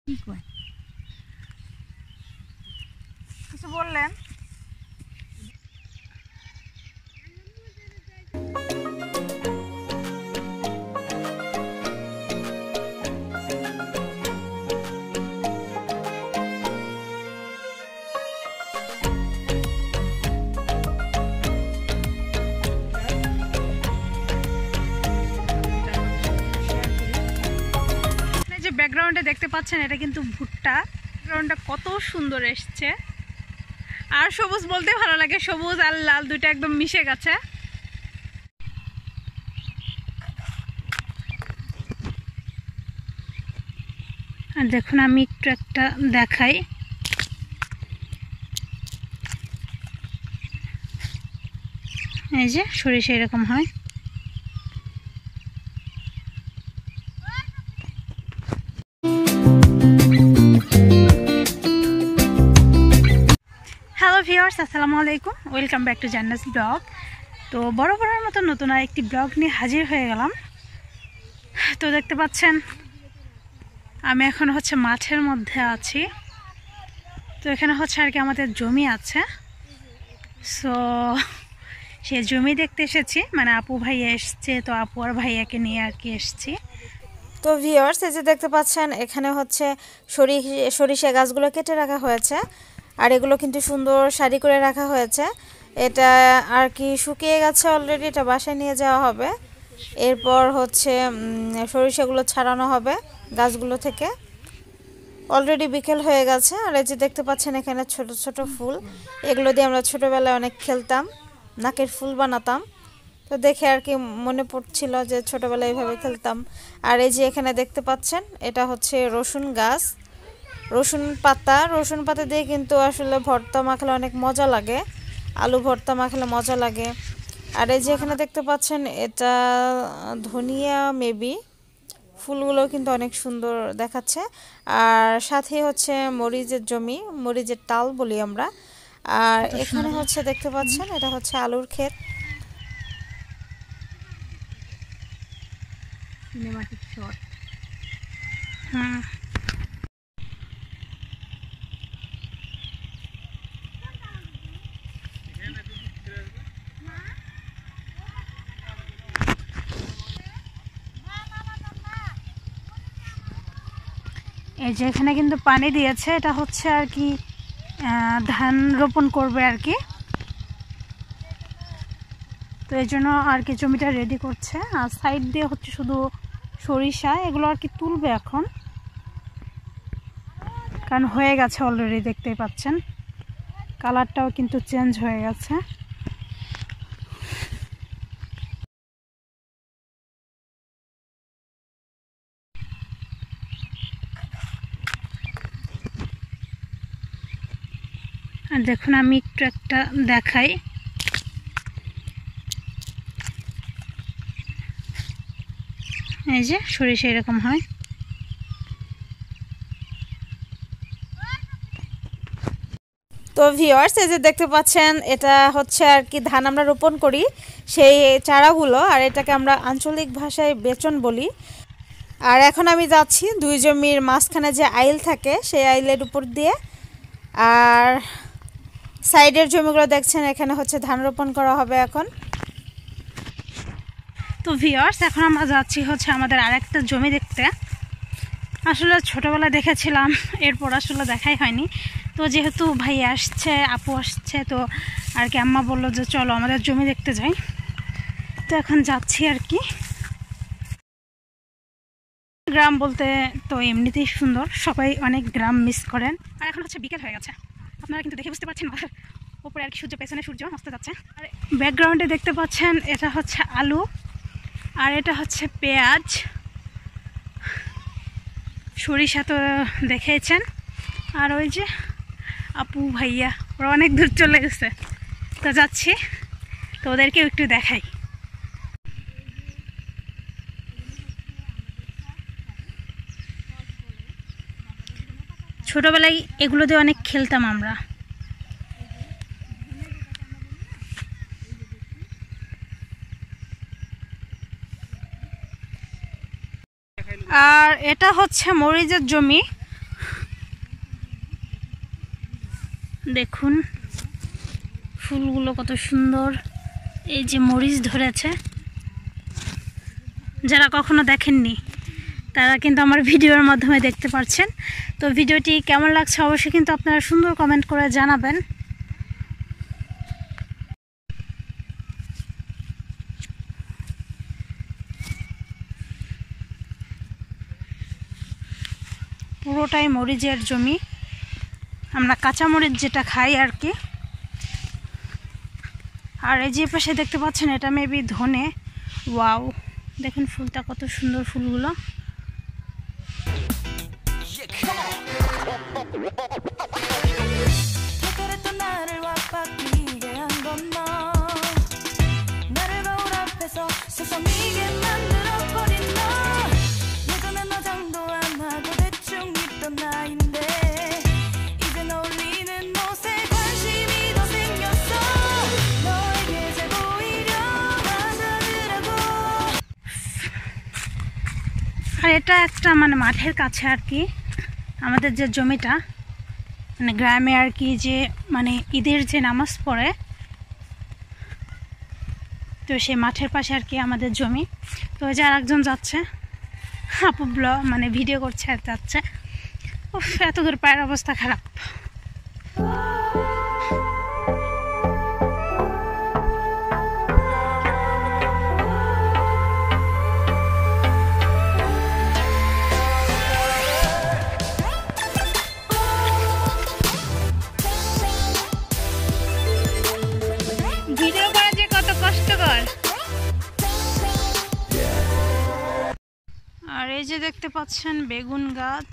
কিছু বললেন? ব্যাকগ্রাউন্ডে দেখতে পাচ্ছেন এটা কিন্তু ভুট্টা। ব্যাকগ্রাউন্ডটা কত সুন্দর এসছে, আর সবুজ বলতে ভালো লাগে, সবুজ আর লাল দুইটা একদম মিশে গেছে। আর দেখুন আমি একটু একটা দেখাই, এই যে সরিষা এরকম হয়। হ্যালো ভিউয়ার্স, আসসালামু আলাইকুম, welcome back to Janna's blog. তো বরাবরের মতো নতুন আর একটি ব্লগ নিয়ে হাজির হয়ে গেলাম। তো দেখতে পাচ্ছেন আমি এখন হচ্ছে মাঠের মধ্যে আছি। তো এখানে হচ্ছে আর কি আমাদের জমি আছে, সো সেই জমি দেখতে এসেছি, মানে আপু ভাইয়া এসছে, তো আপু আর ভাইয়াকে নিয়ে আর কি এসছি। তো ভিউয়ার্স, এই যে দেখতে পাচ্ছেন এখানে হচ্ছে সরিষা গাছগুলো কেটে রাখা হয়েছে, আর এগুলো কিন্তু সুন্দর সারি করে রাখা হয়েছে। এটা আর কি শুকিয়ে গেছে অলরেডি, এটা বাসায় নিয়ে যাওয়া হবে। এরপর হচ্ছে সরিষাগুলো ছাড়ানো হবে গাছগুলো থেকে। অলরেডি বিকেল হয়ে গেছে। আর এই যে দেখতে পাচ্ছেন এখানে ছোট ছোট ফুল, এগুলো দিয়ে আমরা ছোটোবেলায় অনেক খেলতাম, নাকের ফুল বানাতাম। তো দেখে আর কি মনে পড়ছিল যে ছোটোবেলায় এইভাবে খেলতাম। আর এই যে এখানে দেখতে পাচ্ছেন এটা হচ্ছে রসুন গাছ, রসুন পাতা দিয়ে কিন্তু আসলে ভর্তা মাখলে অনেক মজা লাগে, আলু ভর্তা মাখলে মজা লাগে। আর এই যে এখানে দেখতে পাচ্ছেন এটা ধনিয়া মেবি, ফুলগুলো কিন্তু অনেক সুন্দর দেখাচ্ছে। আর সাথে হচ্ছে মরিচের জমি, মরিচের টাল বলি আমরা। আর এখানে হচ্ছে দেখতে পাচ্ছেন এটা হচ্ছে আলুর ক্ষেত। Cinematic shot. হুম, এই যে এখানে কিন্তু পানি দিয়েছে, এটা হচ্ছে আর কি ধান রোপণ করবে আর কি। তো এই জন্য আর কি জমিটা রেডি করছে। আর সাইড দিয়ে হচ্ছে শুধু সরিষা, এগুলো আর কি তুলবে এখন, কারণ হয়ে গেছে অলরেডি, দেখতেই পাচ্ছেন কালারটাও কিন্তু চেঞ্জ হয়ে গেছে। আর দেখুন আমি একটু একটা দেখাই, এই যে সরিষা এরকম হয়। তো ভিউয়ার্স, এই যে দেখতে পাচ্ছেন এটা হচ্ছে আর কি ধান আমরা রোপণ করি সেই চারাগুলো, আর এটাকে আমরা আঞ্চলিক ভাষায় বেচন বলি। আর এখন আমি যাচ্ছি দুই জমির মাঝখানে যে আইল থাকে সেই আইলের উপর দিয়ে। আর সাইডের জমিগুলো দেখছেন, এখানে হচ্ছে ধান রোপণ করা হবে এখন। তো ভিউয়ার্স, এখন আমরা যাচ্ছি হচ্ছে আমাদের আরেকটা জমি দেখতে। আসলে ছোটোবেলায় দেখেছিলাম, এরপর আসলে দেখাই হয়নি। তো যেহেতু ভাই আসছে, আপু আসছে, তো আর কি আম্মা বললো যে চলো আমাদের জমি দেখতে যাই। তো এখন যাচ্ছি আর কি। গ্রাম বলতে তো এমনিতেই সুন্দর, সবাই অনেক গ্রাম মিস করেন। আর এখন হচ্ছে বিকেল হয়ে গেছে, আপনারা কিন্তু দেখে বুঝতে পারছেন উপরে আর কি সূর্য, পেছনে সূর্য অস্ত যাচ্ছে। আর ব্যাকগ্রাউন্ডে দেখতে পাচ্ছেন এটা হচ্ছে আলু, আর এটা হচ্ছে পেঁয়াজ, সরিষা তো দেখেছেন। আর ওই যে আপু ভাইয়া ওরা অনেক দূর চলে গেছে, তো যাচ্ছি, তো ওদেরকেও একটু দেখাই। ছোটোবেলায় এগুলো দিয়ে অনেক খেলতাম আমরা। আর এটা হচ্ছে মরিচের জমি, দেখুন ফুলগুলো কত সুন্দর। এই যে মরিচ ধরেছে, যারা কখনো দেখেননি তারা কিন্তু আমার ভিডিওর মাধ্যমে দেখতে পাচ্ছেন। তো ভিডিওটি কেমন লাগছে অবশ্যই কিন্তু আপনারা সুন্দর কমেন্ট করে জানাবেন। পুরোটাই মরিচের জমি, আমরা কাঁচা মরিচ যেটা খাই আর কি। আর এই যে পাশে দেখতে পাচ্ছেন এটা মেবি ধনে। ওয়াও, দেখেন ফুলটা কত সুন্দর ফুলগুলো। আর এটা একটা মানে মাঠের কাছে আর কি, আমাদের যে জমিটা মানে গ্রামে আর কি, যে মানে ঈদের যে নামাজ পড়ে তো সেই মাঠের পাশে আর কি আমাদের জমি। তো যে আর একজন যাচ্ছে, আপু ব্লগ মানে ভিডিও করছে আর যাচ্ছে। উফ, এত দূর পায়ের অবস্থা খারাপ। ভিডিও করা যে কত কষ্টকর। আর এই যে দেখতে পাচ্ছেন বেগুন গাছ।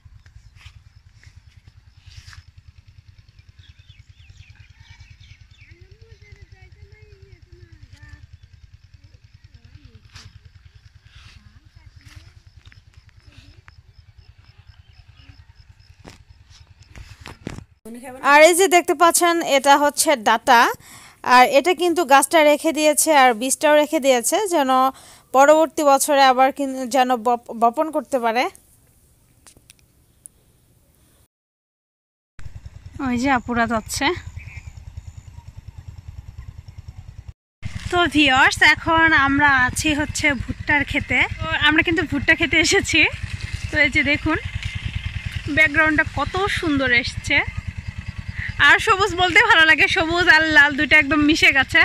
আর এই যে দেখতে পাচ্ছেন এটা হচ্ছে ডাটা, আর এটা কিন্তু গাছটা রেখে দিয়েছে আর বীজটাও রেখে দিয়েছে যেন পরবর্তী বছরে আবার যেন বপন করতে পারে। ওই যে আপুরা যাচ্ছে। তো ভিউয়ার্স, এখন আমরা আছি হচ্ছে ভুট্টার খেতে। তো আমরা কিন্তু ভুট্টা খেতে এসেছি। তো এই যে দেখুন ব্যাকগ্রাউন্ডটা কত সুন্দর এসছে। আর সবুজ বলতে ভালো লাগে, সবুজ আর লাল দুটো একদম মিশে গেছে।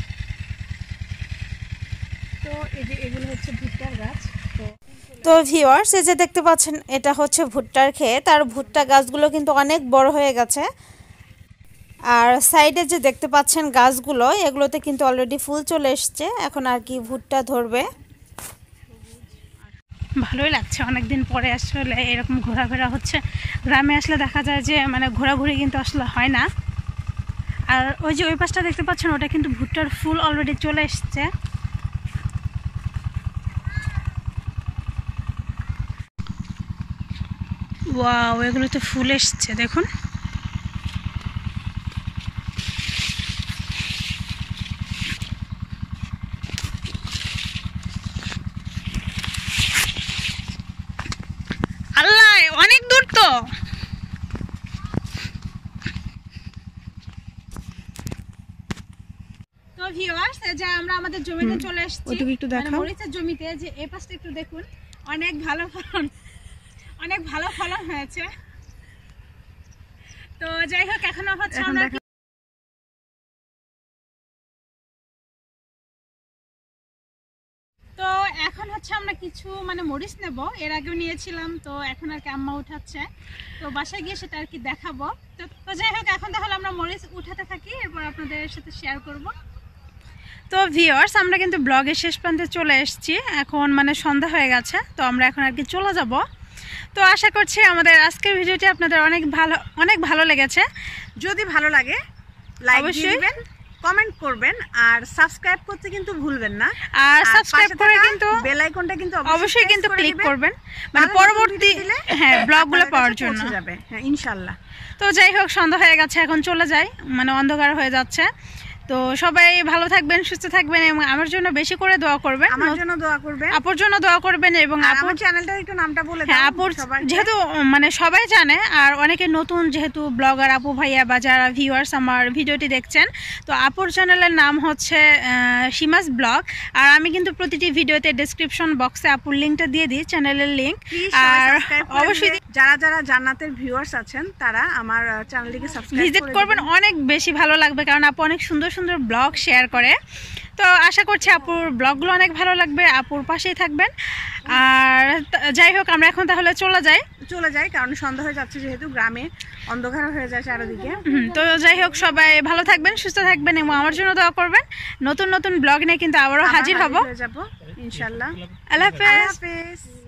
তো এই যে এগুলো হচ্ছে ভুট্টার গাছ। তো ভিউয়ার্স, এই যে দেখতে পাচ্ছেন এটা হচ্ছে ভুট্টার ক্ষেত, আর ভুট্টা গাছগুলো কিন্তু অনেক বড় হয়ে গেছে। আর সাইডে যে দেখতে পাচ্ছেন গাছগুলো, এগুলোতে কিন্তু অলরেডি ফুল চলে এসছে, এখন আর কি ভুট্টা ধরবে। ভালোই লাগছে, অনেকদিন পরে আসলে এরকম ঘোরাফেরা হচ্ছে। গ্রামে আসলে দেখা যায় যে মানে ঘোরাঘুরি কিন্তু আসলে হয় না। আর ওই যে ওই পাশটা দেখতে পাচ্ছেন ওটা কিন্তু ভুট্টার ফুল অলরেডি চলে এসছে। ওয়াও, এগুলো তো ফুল এসছে দেখুন। আল্লাহ, অনেক দূর তো। তো ভিউয়ার্স, যে আমরা আমাদের জমিতে চলে এসেছি, মানে মরিচের জমিতে। যে এই পাশটা একটু দেখুন, অনেক ভালো ফলন হয়েছে। তো যাই হোক, এখনো হচ্ছে আমরা তো এখন হচ্ছে আমরা কিছু মানে মরিচ নেব। এর আগেও নিয়েছিলাম, তো এখন আর কি আম্মা উঠাচ্ছে। তো বাসায় গিয়ে সেটা আর কি দেখাবো। তো যাই হোক, এখন তাহলে আমরা মরিচ উঠাতে থাকি, এরপর আপনাদের সাথে শেয়ার করব। তো ভিউয়ার্স, আমরা কিন্তু ব্লগের শেষ প্রান্তে চলে এসেছি। এখন মানে সন্ধ্যা হয়ে গেছে, তো আমরা এখন আর কি চলে যাব। তো আশা করছি আমাদের আজকের ভিডিওটি আপনাদের অনেক ভালো লেগেছে। যদি ভালো লাগে লাইক দিবেন, কমেন্ট করবেন, আর সাবস্ক্রাইব করতে কিন্তু ভুলবেন না। আর সাবস্ক্রাইব করে কিন্তু বেল আইকনটা কিন্তু অবশ্যই কিন্তু ক্লিক করবেন, মানে পরবর্তী ব্লগগুলো পাওয়ার জন্য। হ্যাঁ, ইনশাআল্লাহ। তো যাই হোক, সন্ধ্যা হয়ে গেছে, এখন চলে যাই, মানে অন্ধকার হয়ে যাচ্ছে। তো তো সবাই ভালো থাকবেন, সুস্থ থাকবেন এবং আমার জন্য বেশি করে দোয়া করবেন, আমার জন্য দোয়া করবেন, আপুর জন্য দোয়া করবেন এবং আমার চ্যানেলটার একটু নামটা বলে হ্যাঁ দাও আপুর সবাইকে। যেহেতু মানে সবাই জানে আর অনেকে নতুন যেহেতু ব্লগার আপু ভাইয়া বা যারা ভিউয়ার্স আমার ভিডিওটি দেখছেন, তো আপুর চ্যানেলের নাম হচ্ছে সীমাস ব্লগ। আর আমি কিন্তু প্রতিটি ভিডিওতে ডেসক্রিপশন বক্সে আপুর লিঙ্কটা দিয়ে দিই, চ্যানেলের লিঙ্ক। Please সবাই আর subscribe করে অবশ্যই দিবেন। যারা যারা জান্নাতের ভিউয়ার্স আছেন তারা আমার চ্যানেলটিকে সাবস্ক্রাইব ভিজিট করবেন, অনেক বেশি ভালো লাগবে কারণ আপু অনেক সুন্দর সুন্দর ব্লগ শেয়ার করে। তো আশা করছি আপুর ব্লগগুলো অনেক ভালো লাগবে, আপুর পাশেই থাকবেন। আর যাই হোক আমরা এখন তাহলে চলে যাই কারণ সন্ধ্যা হয়ে যাচ্ছে, যেহেতু গ্রামে অন্ধকার হয়ে যায় চারিদিকে। তো যাই হোক সবাই ভালো থাকবেন, সুস্থ থাকবেন এবং আমার জন্য দোয়া করবেন। নতুন নতুন ব্লগ নিয়ে কিন্তু আবারও হাজির হব হয়ে যাব ইনশাআল্লাহ। আল্লাহ হাফেজ। হাফেজ।